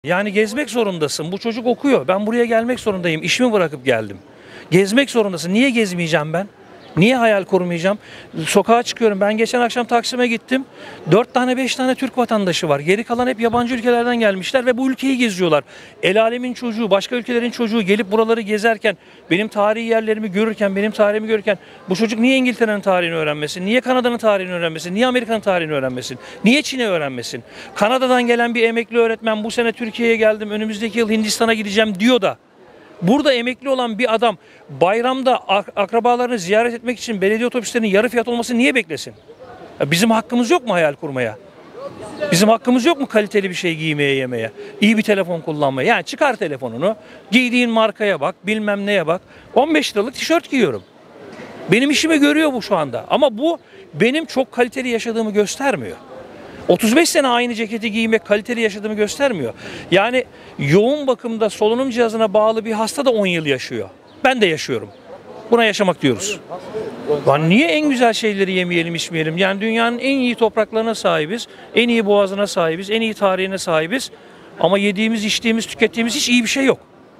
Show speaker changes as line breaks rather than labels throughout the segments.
Yani gezmek zorundasın. Bu çocuk okuyor. Ben buraya gelmek zorundayım. İşimi bırakıp geldim. Gezmek zorundasın. Niye gezmeyeceğim ben? Niye hayal kurmayacağım? Sokağa çıkıyorum. Ben geçen akşam Taksim'e gittim. 4 tane 5 tane Türk vatandaşı var. Geri kalan hep yabancı ülkelerden gelmişler ve bu ülkeyi geziyorlar. El alemin çocuğu, başka ülkelerin çocuğu gelip buraları gezerken, benim tarihi yerlerimi görürken, benim tarihimi görürken bu çocuk niye İngiltere'nin tarihini öğrenmesin? Niye Kanada'nın tarihini öğrenmesin? Niye Amerika'nın tarihini öğrenmesin? Niye Çin'i öğrenmesin? Kanada'dan gelen bir emekli öğretmen bu sene Türkiye'ye geldim, önümüzdeki yıl Hindistan'a gideceğim diyor da burada emekli olan bir adam bayramda akrabalarını ziyaret etmek için belediye otobüslerinin yarı fiyat olmasını niye beklesin? Ya bizim hakkımız yok mu hayal kurmaya? Bizim hakkımız yok mu kaliteli bir şey giymeye, yemeye? İyi bir telefon kullanmaya? Yani çıkar telefonunu, giydiğin markaya bak, bilmem neye bak. 15 liralık tişört giyiyorum. Benim işimi görüyor bu şu anda. Ama bu benim çok kaliteli yaşadığımı göstermiyor. 35 sene aynı ceketi giymek kaliteli yaşadığımı göstermiyor. Yani yoğun bakımda solunum cihazına bağlı bir hasta da 10 yıl yaşıyor. Ben de yaşıyorum. Buna yaşamak diyoruz. Lan niye en güzel şeyleri yemeyelim, içmeyelim? Yani dünyanın en iyi topraklarına sahibiz, en iyi boğazına sahibiz, en iyi tarihine sahibiz. Ama yediğimiz, içtiğimiz, tükettiğimiz hiç iyi bir şey yok.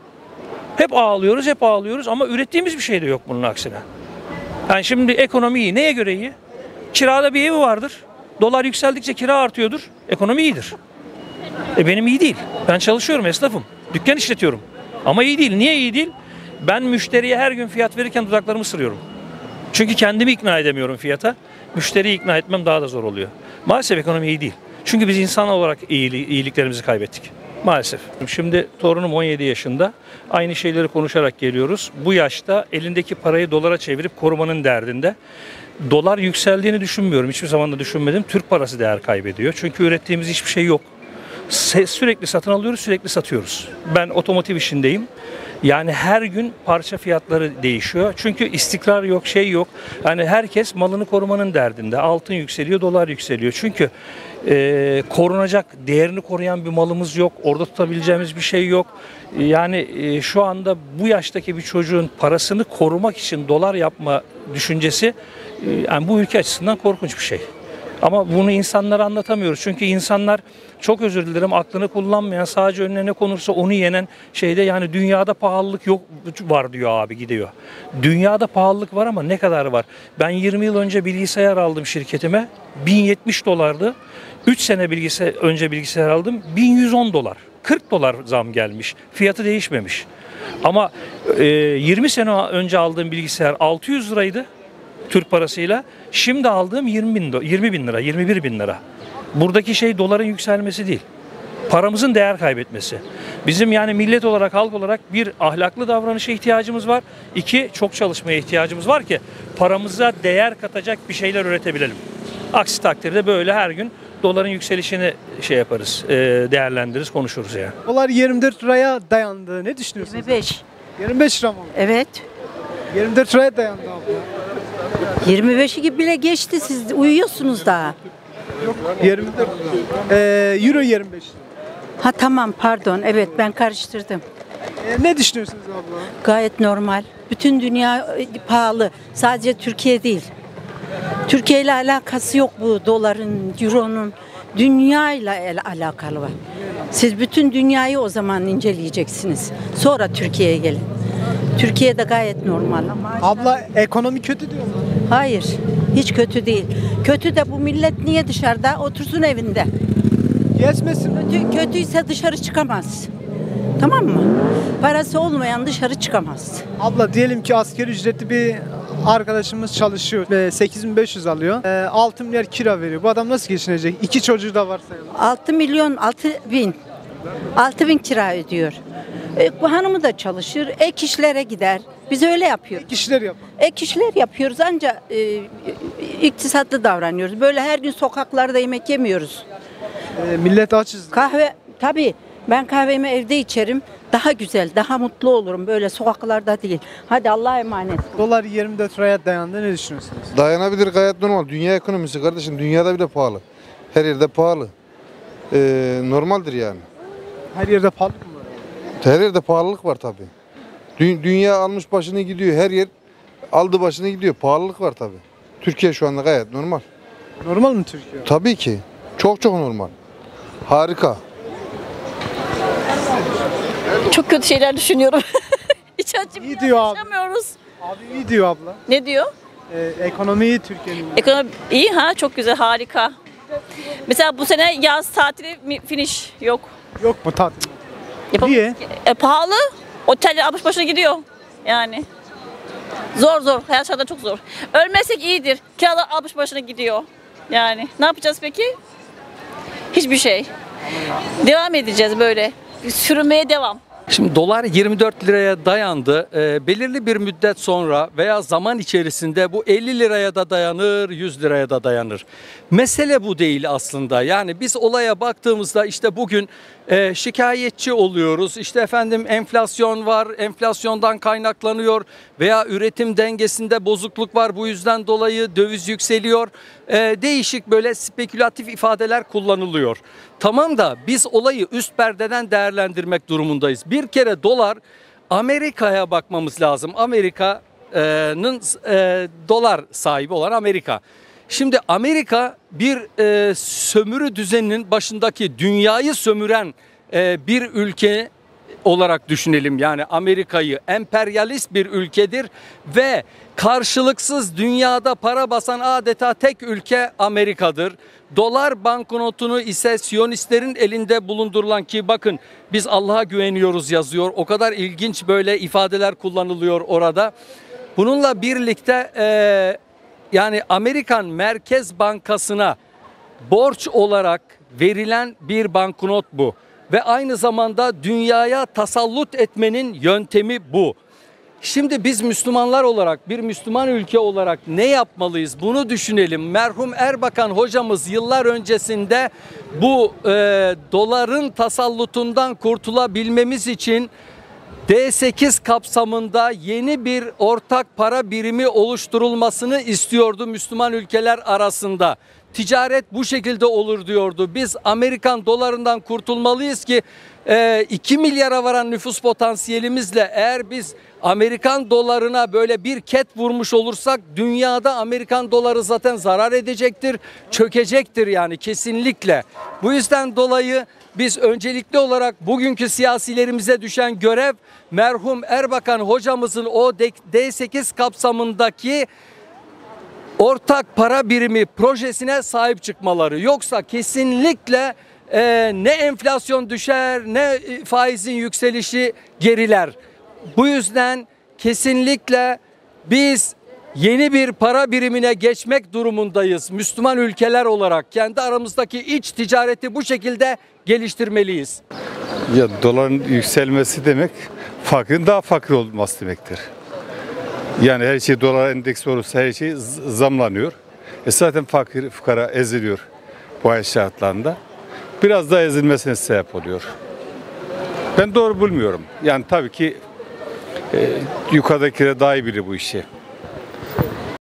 Hep ağlıyoruz, hep ağlıyoruz ama ürettiğimiz bir şey de yok bunun aksine. Yani şimdi ekonomi iyi. Neye göre iyi? Kirada bir evi vardır. Dolar yükseldikçe kira artıyordur. Ekonomi iyidir. Benim iyi değil. Ben çalışıyorum, esnafım. Dükkan işletiyorum. Ama iyi değil. Niye iyi değil? Ben müşteriye her gün fiyat verirken dudaklarımı ısırıyorum. Çünkü kendimi ikna edemiyorum fiyata. Müşteriyi ikna etmem daha da zor oluyor. Maalesef ekonomi iyi değil. Çünkü biz insan olarak iyiliklerimizi kaybettik. Maalesef. Şimdi torunum 17 yaşında. Aynı şeyleri konuşarak geliyoruz. Bu yaşta elindeki parayı dolara çevirip korumanın derdinde. Dolar yükseldiğini düşünmüyorum. Hiçbir zaman da düşünmedim. Türk parası değer kaybediyor. Çünkü ürettiğimiz hiçbir şey yok. Sürekli satın alıyoruz, sürekli satıyoruz. Ben otomotiv işindeyim. Yani her gün parça fiyatları değişiyor. Çünkü istikrar yok, şey yok. Yani herkes malını korumanın derdinde. Altın yükseliyor, dolar yükseliyor. Çünkü korunacak, değerini koruyan bir malımız yok. Orada tutabileceğimiz bir şey yok. Yani şu anda bu yaştaki bir çocuğun parasını korumak için dolar yapma düşüncesi yani bu ülke açısından korkunç bir şey. Ama bunu insanlara anlatamıyoruz. Çünkü insanlar çok özür dilerim aklını kullanmayan, sadece önüne ne konursa onu yenen şeyde yani dünyada pahalılık yok var diyor abi gidiyor. Dünyada pahalılık var ama ne kadar var? Ben 20 yıl önce bilgisayar aldım şirketime. 1070 dolardı. 3 sene önce bilgisayar aldım. 1110 dolar. 40 dolar zam gelmiş. Fiyatı değişmemiş. Ama 20 sene önce aldığım bilgisayar 600 liraydı. Türk parasıyla. Şimdi aldığım 20 bin lira, 21 bin lira. Buradaki şey doların yükselmesi değil. Paramızın değer kaybetmesi. Bizim yani millet olarak, halk olarak bir ahlaklı davranışa ihtiyacımız var. 2 çok çalışmaya ihtiyacımız var ki paramıza değer katacak bir şeyler üretebilelim. Aksi takdirde böyle her gün doların yükselişini şey yaparız, değerlendiririz, konuşuruz yani.
Dolar 24 liraya dayandı. Ne düşünüyorsunuz?
25.
25 lira mı?
Evet.
24 liraya dayandı abla.
25'i gibi bile geçti. Siz uyuyorsunuz daha.
24 lira. Euro 25 lira.
Ha tamam pardon. Evet ben karıştırdım.
Ne düşünüyorsunuz abla?
Gayet normal. Bütün dünya pahalı. Sadece Türkiye değil. Türkiye ile alakası yok bu doların, euronun. Dünya ile alakalı var. Siz bütün dünyayı o zaman inceleyeceksiniz. Sonra Türkiye'ye gelin. Türkiye'de gayet normal.
Abla ekonomi kötü diyor mu?
Hayır. Hiç kötü değil. Kötü de bu millet niye dışarıda? Otursun evinde.
Gezmesin.
Kötüyse dışarı çıkamaz. Tamam mı? Parası olmayan dışarı çıkamaz.
Abla diyelim ki asgari ücretli bir arkadaşımız çalışıyor. 8.500 alıyor. 6 milyar kira veriyor. Bu adam nasıl geçinecek? 2 çocuğu da varsa.
6 milyon 6 bin. 6 bin kira ödüyor. Bu hanımı da çalışır. Ek işlere gider. Biz öyle yapıyoruz.
Ek işler yapar.
Ek işler yapıyoruz ancak iktisatlı davranıyoruz. Böyle her gün sokaklarda yemek yemiyoruz.
Millet açız.
Kahve tabii ben kahvemi evde içerim. Daha güzel, daha mutlu olurum böyle sokaklarda değil. Hadi Allah'a emanet.
Dolar 24 liraya dayandı. Ne düşünüyorsunuz?
Dayanabilir, gayet normal. Dünya ekonomisi kardeşim, dünyada bile pahalı. Her yerde pahalı. Normaldir yani.
Her yerde pahalı mı var?
Her yerde pahalılık var tabii. Dünya almış başını gidiyor. Her yer aldı başını gidiyor. Pahalılık var tabii. Türkiye şu anda gayet normal.
Normal mi Türkiye?
Tabii ki. Çok çok normal. Harika.
Çok kötü şeyler düşünüyorum. Hiç
İyi diyor abi.
yaşamıyoruz.
Abi iyi diyor abla.
Ne diyor?
Ekonomi iyi Türkiye'nin.
Ekonomi iyi ha, çok güzel, harika. Mesela bu sene yaz tatili finish yok.
Yok mu tatil?
Yapamıyoruz.
Niye?
Pahalı. Oteller almış başına gidiyor. Yani. Zor. Hayat şartları çok zor. Ölmezsek iyidir. Kiralar almış başına gidiyor. Yani. Ne yapacağız peki? Hiçbir şey. Devam edeceğiz böyle. Sürünmeye devam.
Şimdi dolar 24 liraya dayandı. Belirli bir müddet sonra veya zaman içerisinde bu 50 liraya da dayanır, 100 liraya da dayanır. Mesele bu değil aslında. Yani biz olaya baktığımızda işte bugün şikayetçi oluyoruz. İşte efendim enflasyon var, enflasyondan kaynaklanıyor veya üretim dengesinde bozukluk var. Bu yüzden dolayı döviz yükseliyor. Değişik böyle spekülatif ifadeler kullanılıyor. Tamam da biz olayı üst perdeden değerlendirmek durumundayız. Bir kere dolar, Amerika'ya bakmamız lazım. Amerika'nın dolar sahibi olan Amerika. Şimdi Amerika bir sömürü düzeninin başındaki, dünyayı sömüren bir ülke olarak düşünelim. Yani Amerika'yı emperyalist bir ülkedir ve karşılıksız dünyada para basan adeta tek ülke Amerika'dır. Dolar banknotunu ise Siyonistlerin elinde bulundurulan, ki bakın biz Allah'a güveniyoruz yazıyor. O kadar ilginç böyle ifadeler kullanılıyor orada. Bununla birlikte yani Amerikan Merkez Bankası'na borç olarak verilen bir banknot bu. Ve aynı zamanda dünyaya tasallut etmenin yöntemi bu. Şimdi biz Müslümanlar olarak, bir Müslüman ülke olarak ne yapmalıyız? Bunu düşünelim. Merhum Erbakan hocamız yıllar öncesinde bu doların tasallutundan kurtulabilmemiz için D8 kapsamında yeni bir ortak para birimi oluşturulmasını istiyordu Müslüman ülkeler arasında. Ticaret bu şekilde olur diyordu. Biz Amerikan dolarından kurtulmalıyız ki 2 milyara varan nüfus potansiyelimizle eğer biz Amerikan dolarına böyle bir ket vurmuş olursak dünyada Amerikan doları zaten zarar edecektir, çökecektir yani kesinlikle. Bu yüzden dolayı biz öncelikli olarak bugünkü siyasilerimize düşen görev merhum Erbakan hocamızın o D8 kapsamındaki ortak para birimi projesine sahip çıkmaları. Yoksa kesinlikle ne enflasyon düşer ne faizin yükselişi geriler. Bu yüzden kesinlikle biz yeni bir para birimine geçmek durumundayız. Müslüman ülkeler olarak kendi aramızdaki iç ticareti bu şekilde geliştirmeliyiz.
Ya doların yükselmesi demek fakirin daha fakir olması demektir. Yani her şey dolar endeksi olursa her şey zamlanıyor. Zaten fakir fukara eziliyor bu hayat şartlarında. Biraz daha ezilmesine sebep oluyor. Ben doğru bulmuyorum. Yani tabii ki yukarıdakiler daha iyi bilir bu işi.